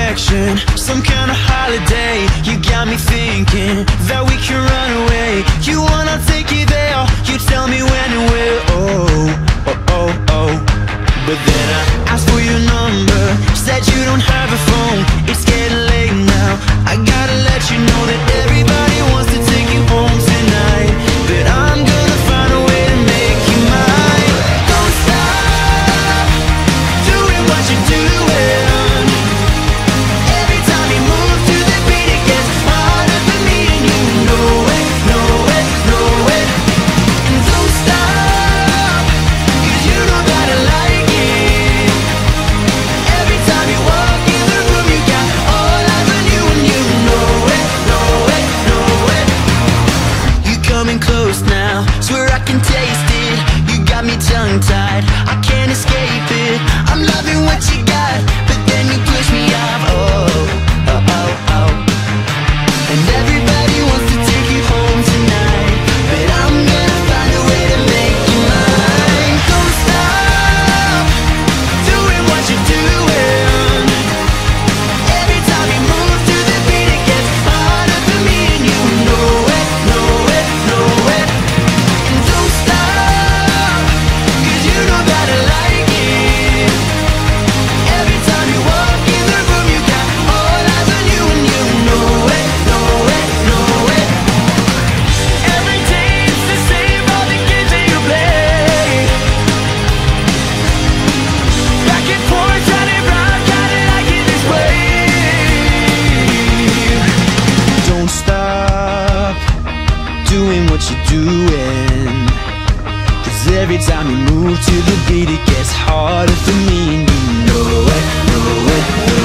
direction, some kind of holiday. You got me thinking that we can run away. You wanna take you there, you tell me when and where. Oh, oh, oh, oh. But then I asked for your number, said you don't have a phone. It's getting late now, I gotta let you know that everybody wants to take you home tonight. But I'm gonna find a way to make you mine. Don't stop doing what you're doing. Every time you move to the beat, it gets harder for me, and you know it, know it, know it. And don't stop, 'cause you know that I like it. Every time you walk in the room, you got all eyes on you, and you know it, know it, know it. You coming close now, swear I can taste it. You got me tongue-tied, I can't escape it. I'm loving what you got, but then you push me off. Oh, oh, oh, oh. And everybody wants to take you home tonight, but I'm gonna find a way to make you mine. Don't stop doing what you're doing. Every time you move to the beat, it gets harder for me, and you know it, know it, know it. And don't stop, 'cause you know that I like it. Every time you walk in the room, you got all eyes on you, and you know it, know it, know it. Every day it's the same, all the games that you play. Back and forth, turn it round, kinda like it this way. Don't stop doing what you're doing, 'cause every time you move to the beat, it gets harder for me, and you know it, know it, know it.